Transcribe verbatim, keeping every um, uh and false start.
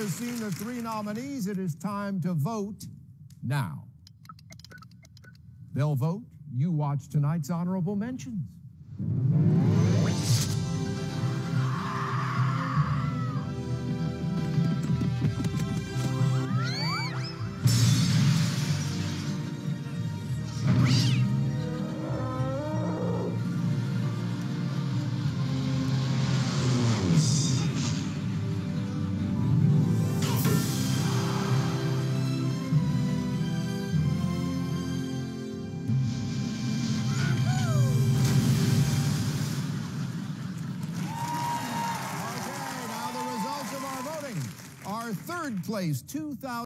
has seen the three nominees. It is time to vote now. They'll vote. You watch tonight's honorable mentions. Our third place, two thousand.